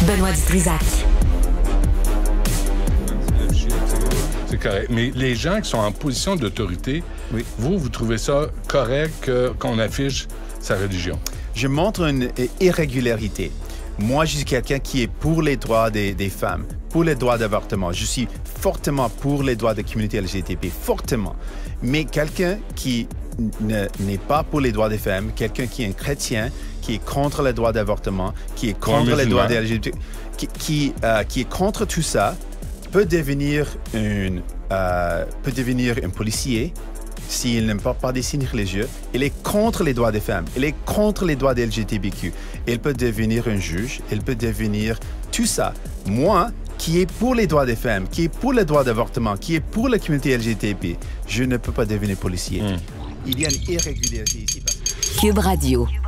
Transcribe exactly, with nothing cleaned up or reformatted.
Benoît Dutrisac. C'est correct. Mais les gens qui sont en position d'autorité, oui. vous, vous trouvez ça correct euh, qu'on affiche sa religion? Je montre une irrégularité. Moi, je suis quelqu'un qui est pour les droits des, des femmes, pour les droits d'avortement. Je suis fortement pour les droits de la communauté L G B T P, fortement. Mais quelqu'un qui ne, n'est pas pour les droits des femmes, quelqu'un qui est un chrétien, qui est contre les droits d'avortement, qui est contre les droits des L G B T, qui, qui, euh, qui est contre tout ça, peut devenir, une, euh, peut devenir un policier s'il n'aime pas, pas des signes religieux. Il est contre les droits des femmes. Il est contre les droits des L G B T Q. Il peut devenir un juge. Il peut devenir tout ça. Moi, qui est pour les droits des femmes, qui est pour les droits d'avortement, qui est pour la communauté L G B T P, je ne peux pas devenir policier. Mm. Il y a une irrégularité ici. Cube Radio.